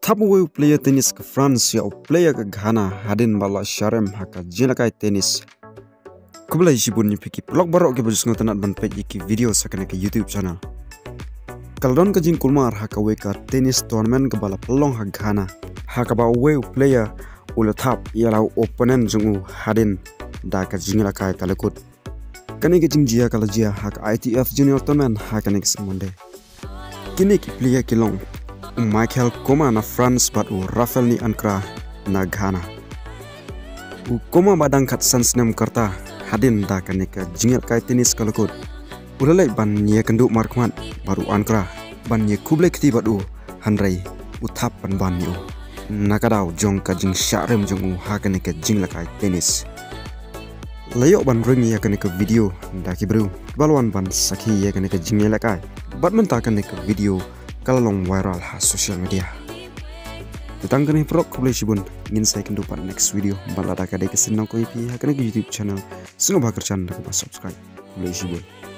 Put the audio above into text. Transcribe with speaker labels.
Speaker 1: Thap player tenis kaFrance ya player ke Ghana hadin bala syarem haka jinakai tenis. Kublai sibun ni piki blog barok ke bajus ngotanat ban Peit iki video sakane ke YouTube channel. Kaldon ke jing kulmar haka weka tenis tournament ke bala pelong ha Ghana. Haka ba player ula Thap yalau opponent jungu hadin da ka jingilakai kalekut. Kane ke jingjia kalajia haka ITF junior tournament haka ne kesemonde. Kini ki player kilong Michael koma na France bat Rafael ni ankra na Ghana. Koma badang kat sansnem karta hadin da kanika jingel kai tenis kalakut. Ulalai ban nye kenduk markman baru ankra ban nye kuble kti batu handrai Thap ban yu. Nakadau jong ka jing shah rem jongu ha kanika jing lakai tenis. Layok ban ring ya kanika video da kibru balwan ban sakhi ya kanika jingel lakai. Badminton kanika video kalong viral ha social media. Tetang kini prok boleh sibun ingin saya kendupan next video balada kadai kesenang ko ipi ha kena ke YouTube channel sungo bakar channel ko subscribe boleh sibun.